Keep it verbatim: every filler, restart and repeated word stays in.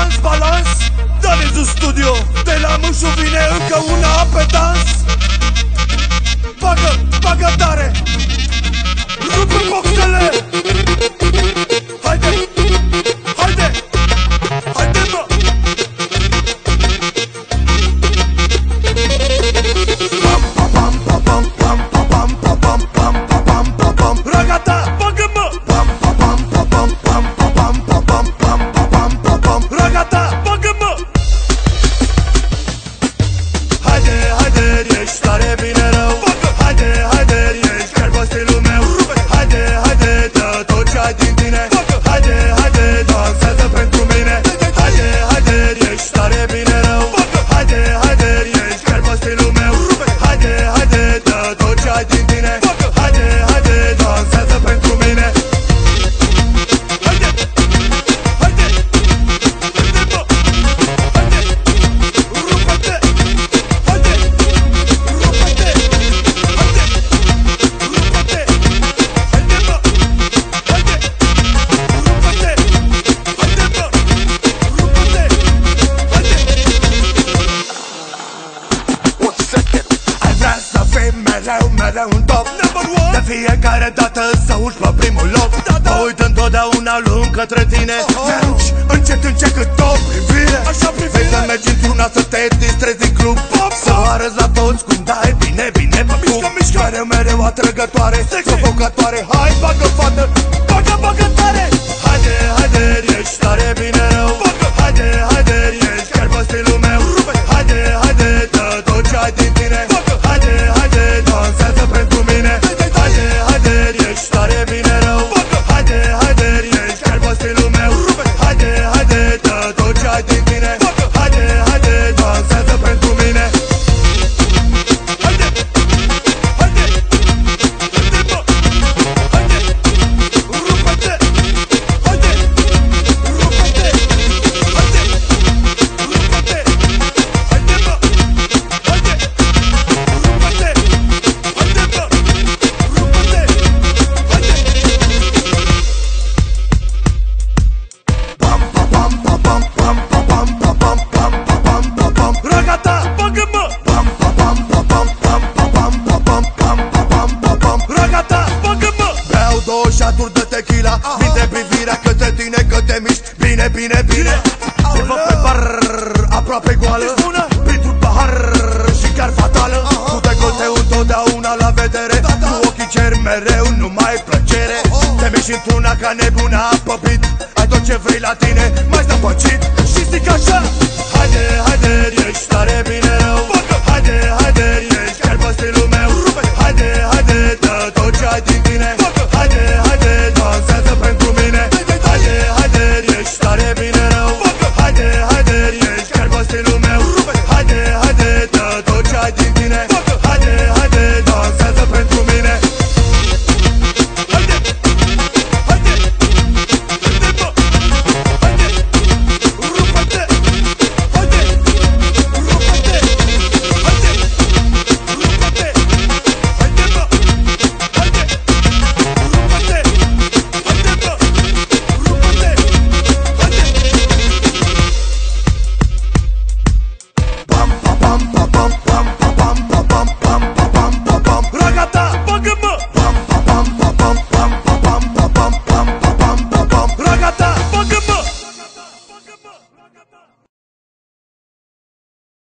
balans, balans. Dă-ne în studio, de la Mușu vine încă una pe dans. Bagă, bagă tare, rupă boxele. Haide, haide, haide mă. Pam, pam, pam, pam, pam, pam, pam, pam, pam, pam, pam, pam. Ragata, bagă mă. Pam, pam, pam, pam, pam, pam, pam, pam, pam, pam, pam, pam. Ragata, bagă mă. Haide, haide, ești tare bine rău. Haide, haide, ești chiar pe stilul meu. Haide, haide, dă tot ce ai din tine. Haide, haide, dansează pentru mine. Haide, haide, ești tare bine rău. Haide, haide, ești chiar pe stilul meu. Haide, haide, dă tot ce ai din tine. Haide, haide, dansează pentru mine. Haide, haide, haide mă. Haide, rupă-te. Haide, rupă-te. Haide, rupă-te. Haide mă. Haide, rupă-te. Haide mă. Rupă-te. Haide. Un secret. Ai vrea să fii mereu, mereu în top. De fiecare dată să urci pe primul loc. Mă uit întotdeauna lung către tine. Mi-arunci încet, încet cât o privire. Vrei să mergi într-una să te distrezi în club. Să arăți la toți cum dai bine, bine pe club. Mereu, mereu atrăgătoare, provocatoare. Hai, bagă fată, bagă, bagă tare. Haide, haide, ești tare bine rău. Haide, haide, ești chiar pe stilul meu. Haide, haide, dă tot ce ai din tine. Haide, haide, dansează pentru mine. Haide, haide, ești tare bine rău. Haide, haide, ești chiar pe stilul meu. Haide, haide, dă tot ce ai din tine. Haide, haide, dansează pentru mine. Haide, haide, haide mă. Haide, rupă-te. Haide, rupă-te. Haide, rupă-te. Haide mă. Haide, rupă-te. Haide mă. Rupă-te. Haide. Pam, pam, pam, pam, pam, pam, pam, pam, pam, pam, pam, pam. Ragata, bagă mă. Pam, pam, pam, pam, pam, pam, pam, pam, pam, pam, pam, pam. Ragata, bagă mă. Beau două șaturi de tequila. Minte privirea către tine că te miști bine, bine, bine. Te văd pe bar, aproape goală. Printr-un pahar și chiar fatală. Cu decolteu întotdeauna la vedere. Cu ochii cer mereu numai plăcere. Te miști într-una ca nebuna păpit. Ai tot ce vrei la tine, mai stăpăcit. Și zic așa. Haide, haide, ești tare bine rău.